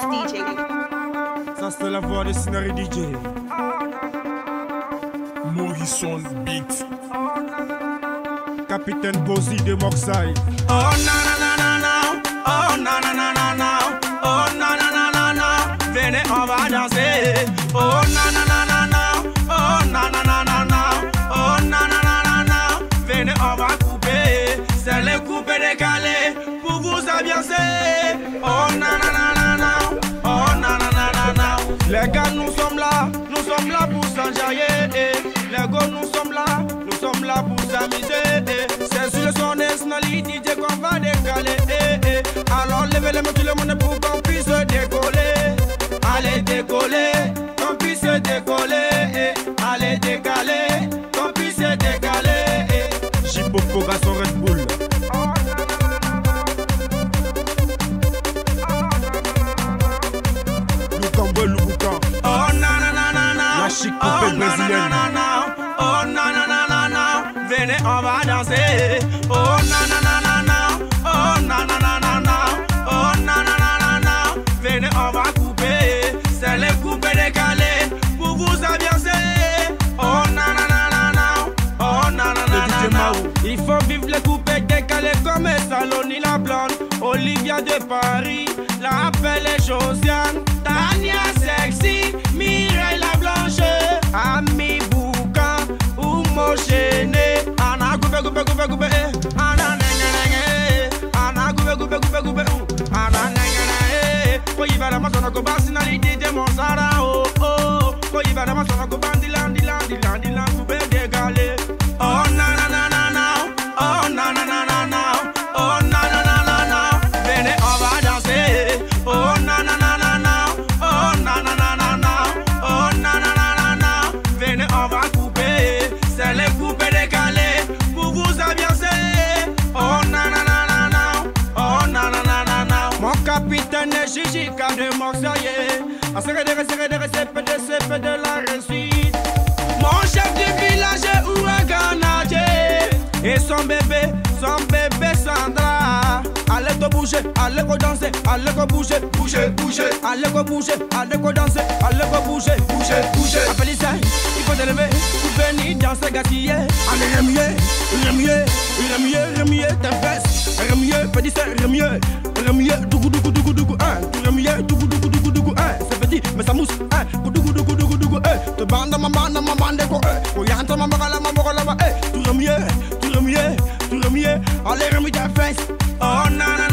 DJ. Ça c'est la voix de Sinari DJ. Morrison Beat. Capitaine Bozy de Moxaï. Oh na na na na na, oh na na na na na, oh na na na na na, venez on va danser. Oh na na na na na, oh na na na na na, oh na na na na na, venez on va couper. C'est les coupés décalés pour vous ambiancer. Oh na na na na na, oh na na na na na. Les gars nous sommes là pour s'enjailler. Les gars nous sommes là pour s'amuser. C'est sur le son des Snally DJ qu'on va décaler. Alors levez les mains tout le monde pour qu'on puisse décoller. Allez décoller, qu'on puisse décoller. Allez décaler, qu'on puisse décaler. Chipopo son Red Bull. Lukambo Lubuka. Oh na na na na na. La chicopée brésilienne. Oh na na na na na, venez on va danser. Oh na na na na na, oh na na na na na, oh na na na na na, venez on va couper. C'est les coupés décalés pour vous ambiancer. Oh na na na na na, oh na na na na na. Il faut vivre les coupés décalés comme Saloni la blonde, Olivia de Paris, la belle et Josiane, Tania sexy, Mireille la blanche, Ami Moshene, ana coupe, ana nenge, ana coupe, ana nenge, ko iba la masona ko basinali DJ Monsara, oh oh, ko iba la masona ko bandilandi coupe dégalé. Oh na na na na na, oh na na na na na, oh na na na na na, venez on va danser. Oh na na na na na, oh na na na na na, oh na na na na na, venez on va couper. C'est les coupés décalés pour vous ambiancer. Oh na na na na na, oh na na na na na. Mon capitaine est Gigi de Moxaï. A serrer des CP de la réussite. Mon chef du village ou un Canadien. Et son bébé Sandra. Allez go bouger, allez go danser, allez go bouger. Allez go bouger, allez go danser, allez go bouger. Appelez ça, il faut te lever pour venir danser gâtiller. Allez remuer tes fesses. Remuer, petit ça, remuer, dougou, c'est petit, mais ça mousse, dougou, te bande ma bande, quoi, yanta ma morala, tout remuer, allez remuer tes fesses. Oh na na